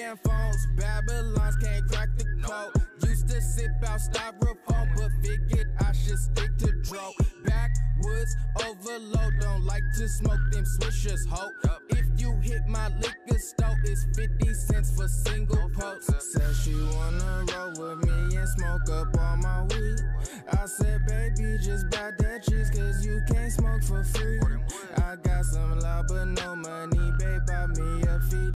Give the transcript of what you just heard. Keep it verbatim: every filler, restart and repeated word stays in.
damn phones, Babylons can't crack the code. Used to sip out styrofoam, but figured I should stick to dro. Backwoods overload, don't like to smoke them swishers, ho. If you hit my liquor store, it's fifty cents for single post. Said she wanna roll with me and smoke up all my weed. I said, baby, just buy that cheese, cause you can't smoke for free.